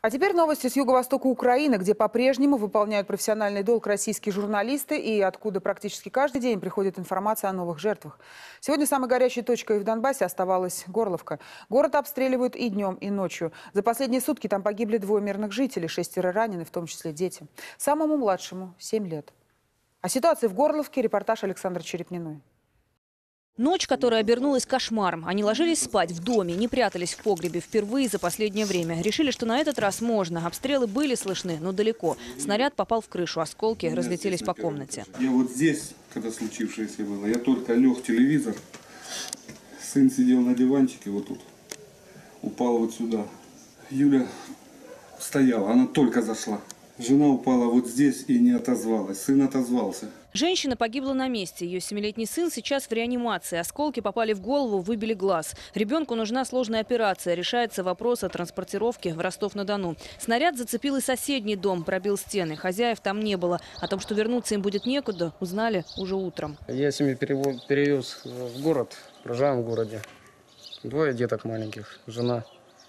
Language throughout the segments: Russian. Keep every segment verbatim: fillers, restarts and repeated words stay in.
А теперь новости с юго-востока Украины, где по-прежнему выполняют профессиональный долг российские журналисты и откуда практически каждый день приходит информация о новых жертвах. Сегодня самой горячей точкой в Донбассе оставалась Горловка. Город обстреливают и днем, и ночью. За последние сутки там погибли двое мирных жителей, шестеро ранены, в том числе дети. Самому младшему – семь лет. О ситуации в Горловке репортаж Александра Черепниной. Ночь, которая обернулась кошмаром. Они ложились спать в доме, не прятались в погребе впервые за последнее время. Решили, что на этот раз можно. Обстрелы были слышны, но далеко. Снаряд попал в крышу, осколки разлетелись по комнате. Я вот здесь, когда случившееся было, я только лег телевизор. Сын сидел на диванчике вот тут. Упал вот сюда. Юля стояла, она только зашла. Жена упала вот здесь и не отозвалась. Сын отозвался. Женщина погибла на месте. Ее семилетний сын сейчас в реанимации. Осколки попали в голову, выбили глаз. Ребенку нужна сложная операция. Решается вопрос о транспортировке в Ростов-на-Дону. Снаряд зацепил и соседний дом, пробил стены. Хозяев там не было. О том, что вернуться им будет некуда, узнали уже утром. Я семью перевез в город. Проживаем в городе. Двое деток маленьких, жена.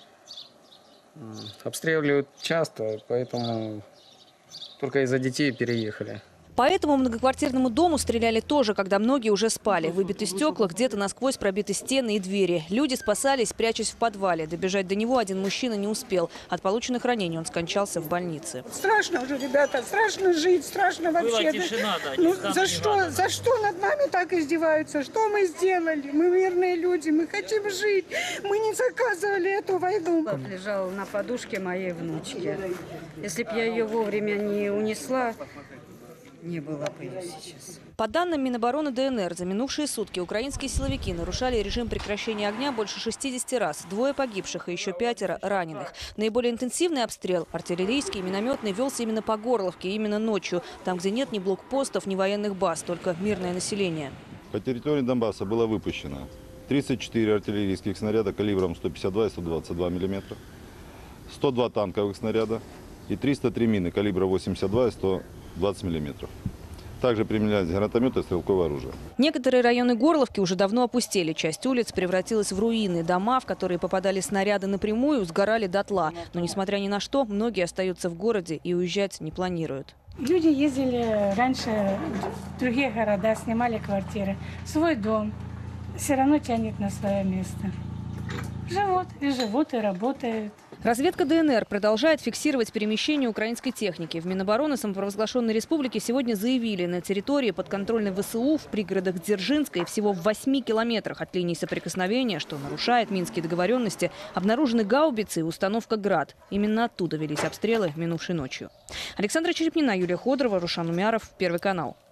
Обстреливают часто, поэтому только из-за детей переехали. По этому многоквартирному дому стреляли тоже, когда многие уже спали. Выбиты стекла, где-то насквозь пробиты стены и двери. Люди спасались, прячась в подвале. Добежать до него один мужчина не успел. От полученных ранений он скончался в больнице. Страшно уже, ребята, страшно жить, страшно вообще. Была тишина, да, ну, за что, за что над нами так издеваются? Что мы сделали? Мы мирные люди, мы хотим жить. Мы не заказывали эту войну. Лежала на подушке моей внучки. Если бы я ее вовремя не унесла, не было бы ее сейчас. По данным Минобороны ДНР, за минувшие сутки украинские силовики нарушали режим прекращения огня больше шестидесяти раз. Двое погибших и еще пятеро раненых. Наиболее интенсивный обстрел, артиллерийский, минометный, велся именно по Горловке, именно ночью. Там, где нет ни блокпостов, ни военных баз, только мирное население. По территории Донбасса было выпущено тридцать четыре артиллерийских снаряда калибром сто пятьдесят два и сто двадцать два миллиметра, сто два танковых снаряда и триста три мины калибра восемьдесят два и сто двадцать миллиметров. Также применялись гранатометы и стрелковое оружие. Некоторые районы Горловки уже давно опустели. Часть улиц превратилась в руины. Дома, в которые попадали снаряды напрямую, сгорали дотла. Но, несмотря ни на что, многие остаются в городе и уезжать не планируют. Люди ездили раньше в другие города, снимали квартиры, свой дом. Все равно тянет на свое место. Живут, и живут, и работают. Разведка ДНР продолжает фиксировать перемещение украинской техники. В Минобороны самопровозглашенной республики сегодня заявили, на территории подконтрольной ВСУ в пригородах Дзержинска и всего в восьми километрах от линии соприкосновения, что нарушает минские договоренности, обнаружены гаубицы и установка «Град». Именно оттуда велись обстрелы минувшей ночью. Александра Черепнина, Юлия Ходорова, Рушан Умяров, Первый канал.